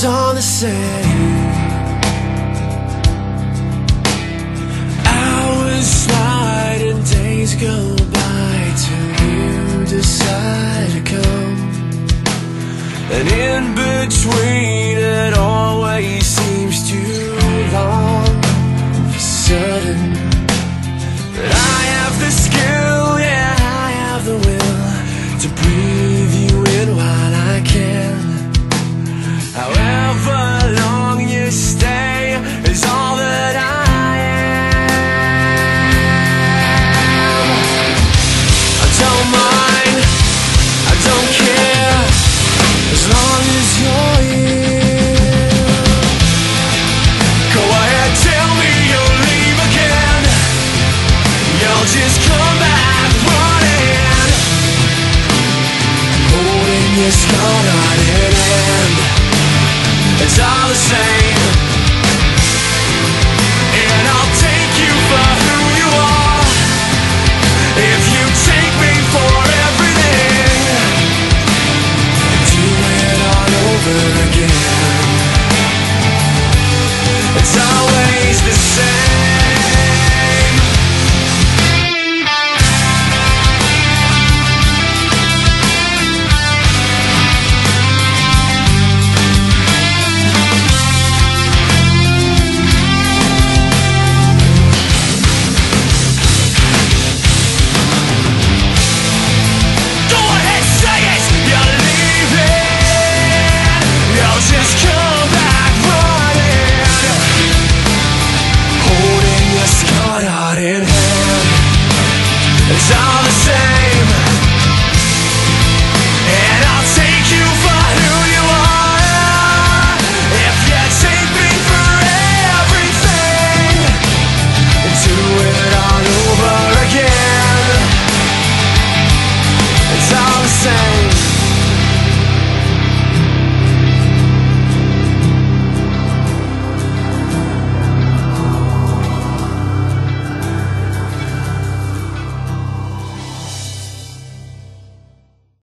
it's all the same. Hours slide and days go by till you decide to come. And in between it always seems too long. Sudden, but I have the skill, yeah, I have the will to breathe you in while I can. However long you stay is all that I am. I don't mind, I don't care, as long as you're here. Go ahead, tell me you'll leave again. You'll just come back running, holding your scarred hand. It's all the same, and I'll take you for who you are. If you take me for everything, do it all over again. It's always the same. It's all the same, and I'll take you for who you are. If you take me for everything, do it all over.